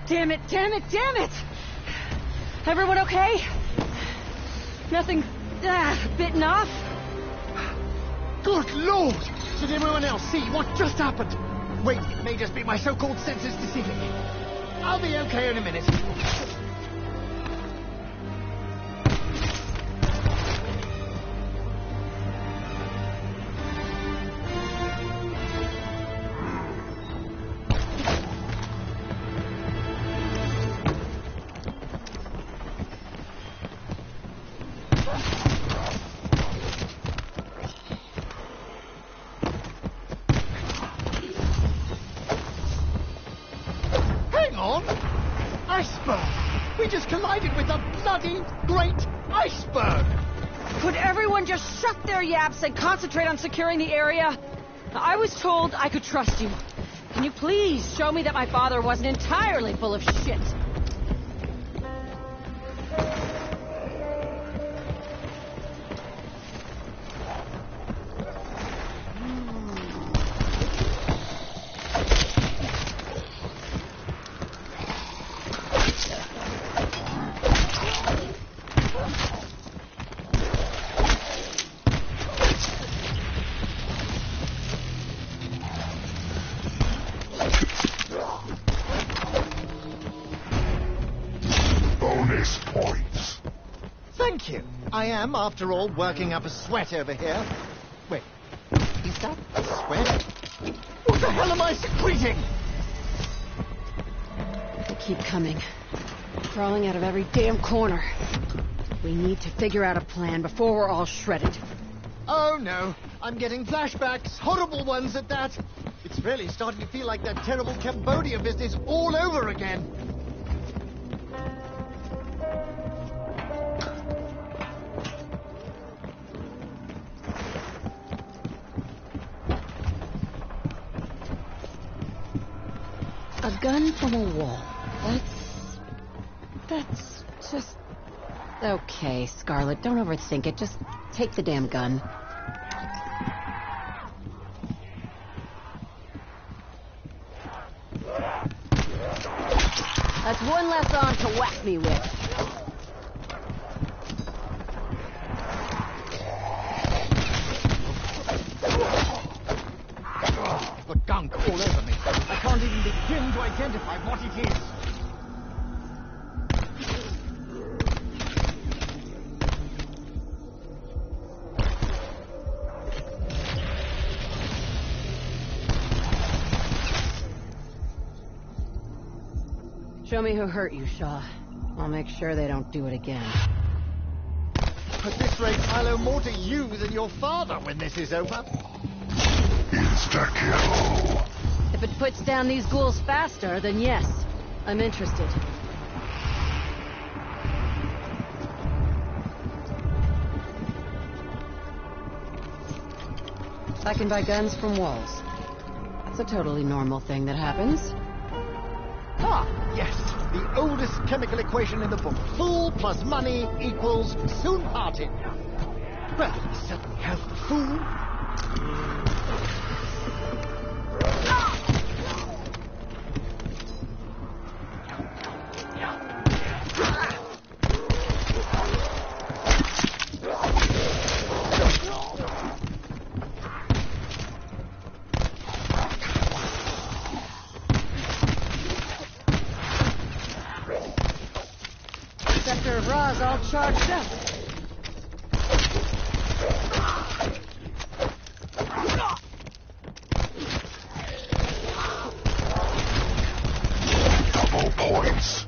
Damn it, damn it, damn it! Everyone okay? Nothing bitten off? Good Lord! Did everyone else see what just happened? Wait, it may just be my so-called senses deceiving me. I'll be okay in a minute. Iceberg! We just collided with a bloody great iceberg! Could everyone just shut their yaps and concentrate on securing the area? I was told I could trust you. Can you please show me that my father wasn't entirely full of shit? Thank you. I am, after all, working up a sweat over here. Wait, is that sweat? What the hell am I secreting? They keep coming. Crawling out of every damn corner. We need to figure out a plan before we're all shredded. Oh no, I'm getting flashbacks, horrible ones at that. It's really starting to feel like that terrible Cambodia business all over again. A gun from a wall. That's just... Okay, Scarlet, don't overthink it. Just take the damn gun. That's one less arm to whack me with. I've got gunk all over me. I can't even begin to identify what it is. Show me who hurt you, Shaw. I'll make sure they don't do it again. At this rate, I'll owe more to you than your father when this is over. Insta-kill. If it puts down these ghouls faster, then yes, I'm interested. I can buy guns from walls. That's a totally normal thing that happens. Ah, yes, the oldest chemical equation in the book. Fool plus money equals soon parted. Well, he certainly has the fool. Sector of Ra's all charged up. Double points.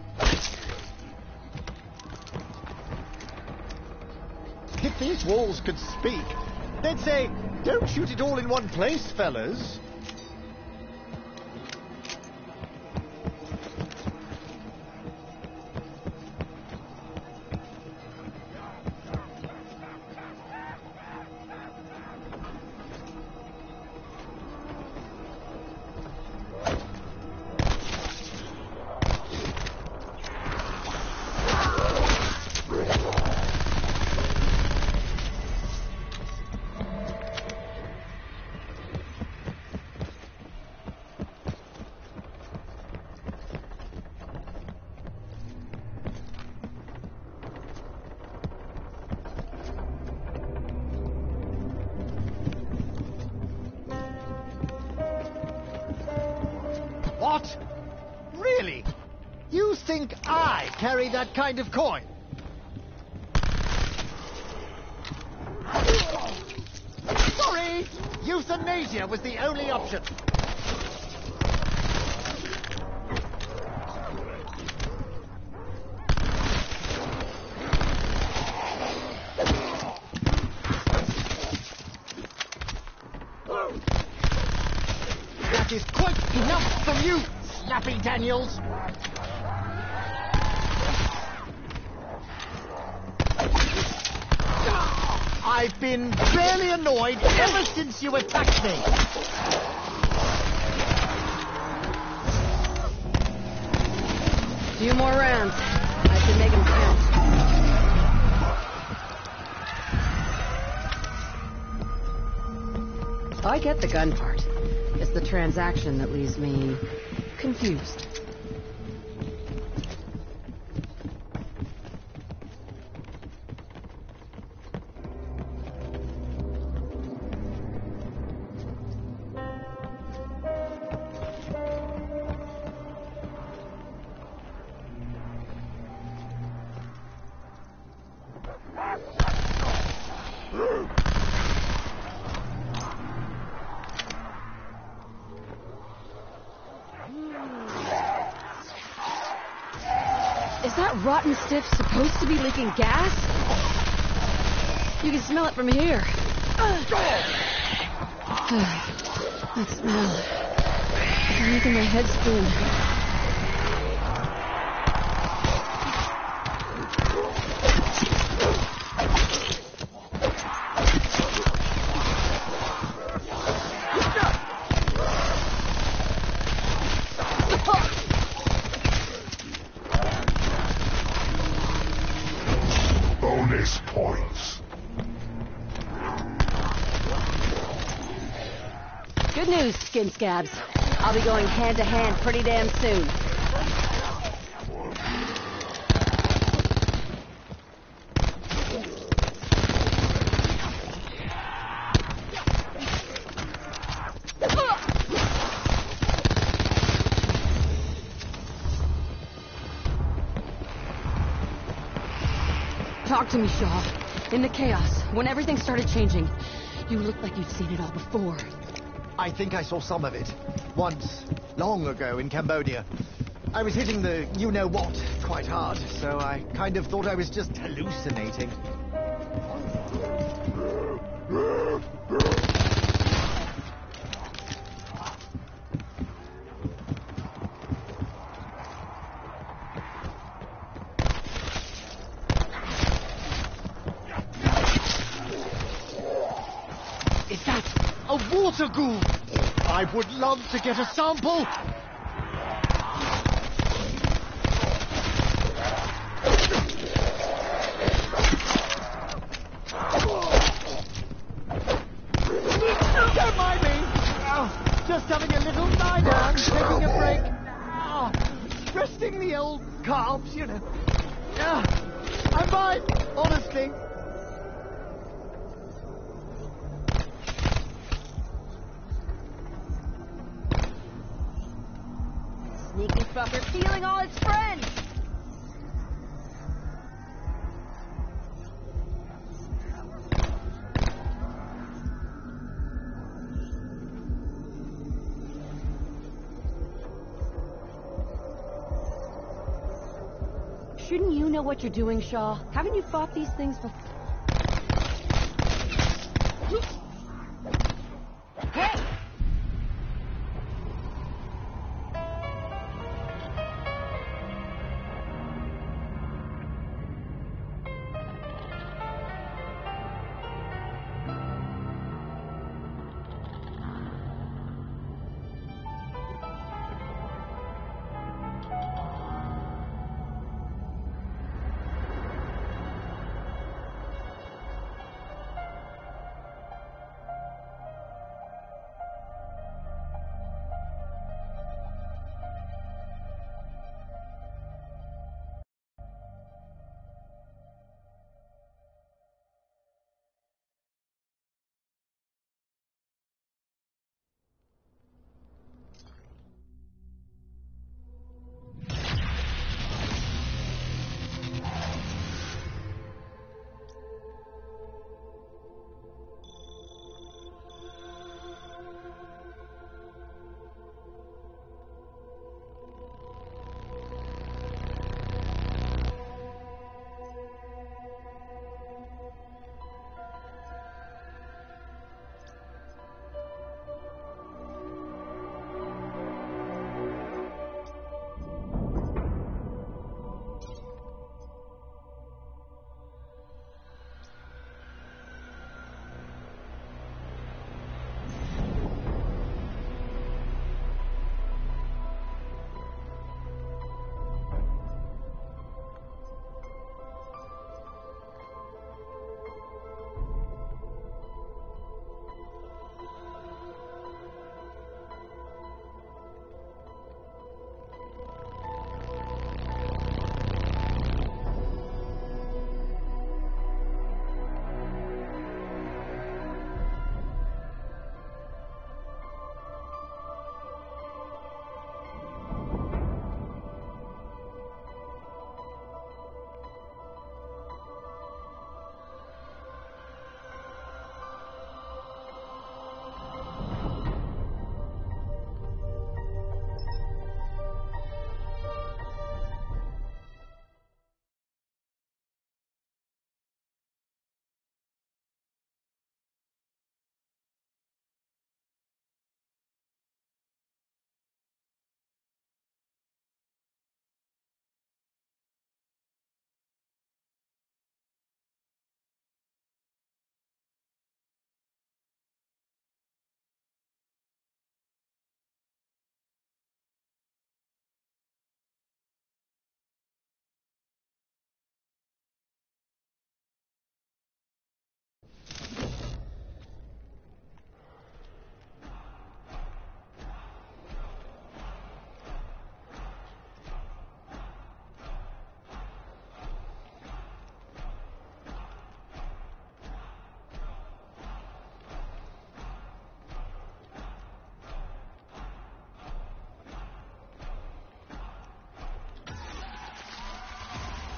If these walls could speak, they'd say, "Don't shoot it all in one place, fellas." What? Really? You think I carry that kind of coin? Sorry! Euthanasia was the only option. That is quite enough from you, Snappy Daniels. I've been really annoyed ever since you attacked me. Few more rounds. I should make them count. I get the gun part. It's the transaction that leaves me confused. Is that rotten stiff supposed to be leaking gas? You can smell it from here. That smell. It's making my head spin. Bonus points. Good news, skin scabs. I'll be going hand to hand pretty damn soon. Talk to me, Shaw. In the chaos, when everything started changing, you looked like you'd seen it all before. I think I saw some of it. Once, long ago in Cambodia. I was hitting the you-know-what quite hard, so I kind of thought I was just hallucinating. Is that a water ghoul? I would love to get a sample. Don't mind me. Oh, just having a little lie down, taking a break. Oh, resting the old calves, you know. I'm fine, honestly. Sneaky fucker stealing all its friends! Shouldn't you know what you're doing, Shaw? Haven't you fought these things before? Hey!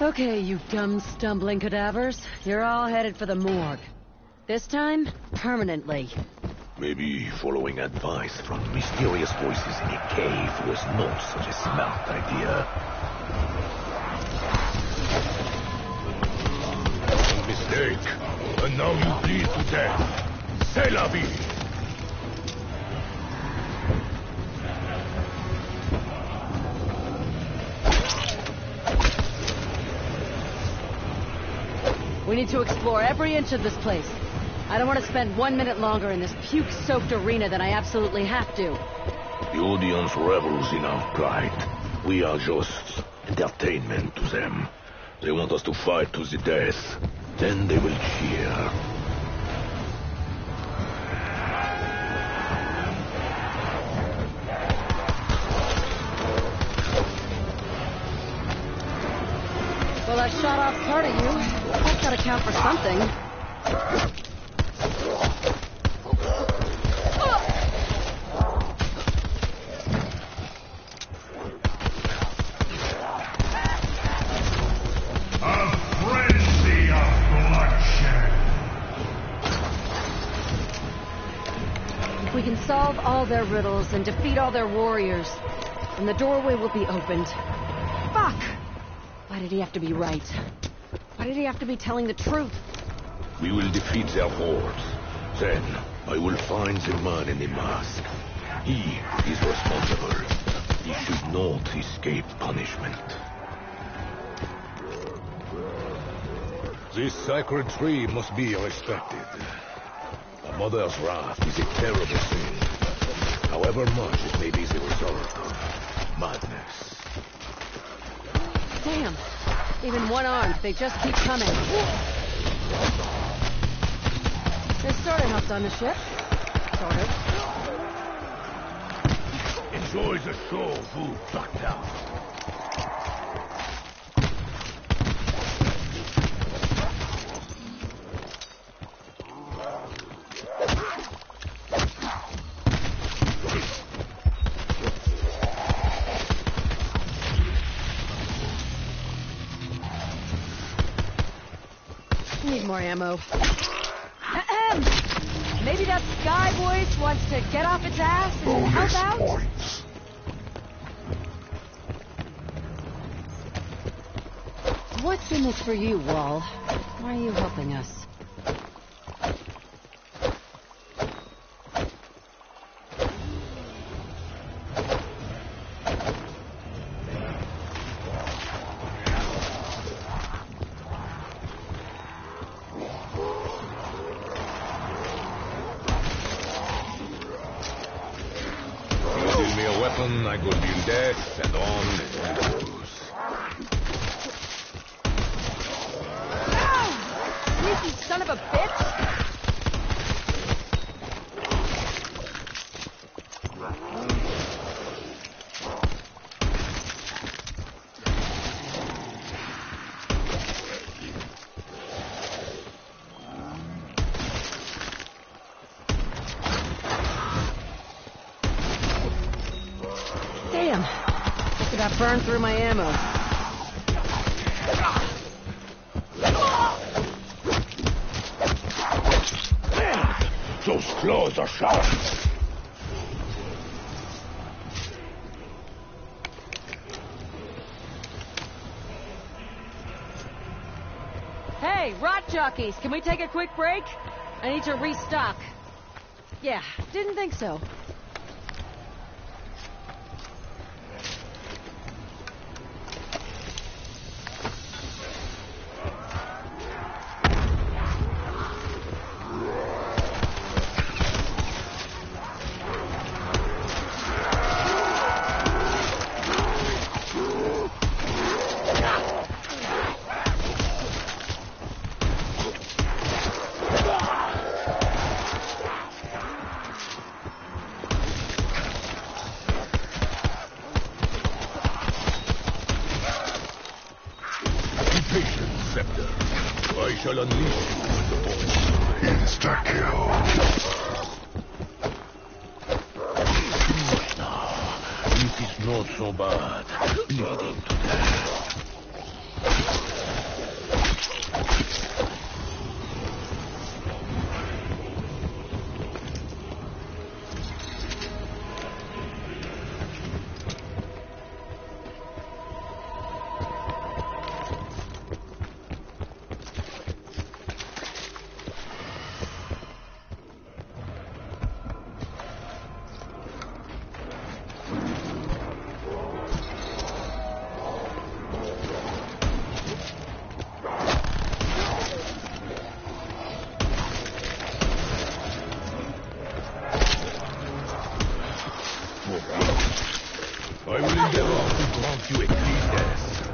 Okay, you dumb, stumbling cadavers. You're all headed for the morgue. This time, permanently. Maybe following advice from mysterious voices in a cave was not such a smart idea. A mistake. And now you bleed to death. C'est la vie. We need to explore every inch of this place. I don't want to spend 1 minute longer in this puke-soaked arena than I absolutely have to. The audience revels in our pride. We are just entertainment to them. They want us to fight to the death. Then they will cheer. Well, I shot off part of you. That's gotta count for something. A frenzy of bloodshed. If we can solve all their riddles and defeat all their warriors, then the doorway will be opened. Fuck! Why did he have to be right? Why did he have to be telling the truth? We will defeat their hordes. Then, I will find the man in the mask. He is responsible. He should not escape punishment. This sacred tree must be respected. A mother's wrath is a terrible thing, however much it may be the result of madness. Damn. Even one-armed, they just keep coming. This sort of helped on the ship. Sort of. Enjoy the show, Vu Doctor. Need more ammo. Ahem. Maybe that sky voice wants to get off its ass and Bonus help out? points. What's in this for you, Wall? Why are you helping us? Give me a weapon, I could deal death, and on it goes. Ow! You son of a bitch! Damn! Just about burned through my ammo. Those claws are sharp. Hey, rot jockeys, can we take a quick break? I need to restock. Yeah, didn't think so. Scepter. I shall unleash you with the voice. Insta-kill. This is not so bad. Bleeding to death. Emperor who grants you a clean death.